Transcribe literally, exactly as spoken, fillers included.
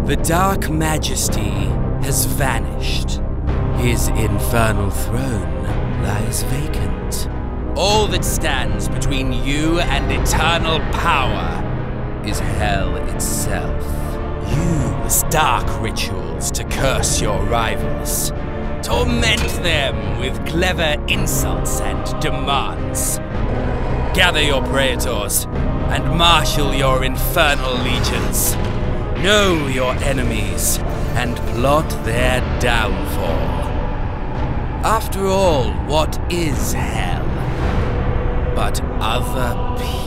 The Dark Majesty has vanished. His infernal throne lies vacant. All that stands between you and eternal power is hell itself. Use dark rituals to curse your rivals. Torment them with clever insults and demands. Gather your praetors and marshal your infernal legions. Know your enemies and plot their downfall. After all, what is hell but other people?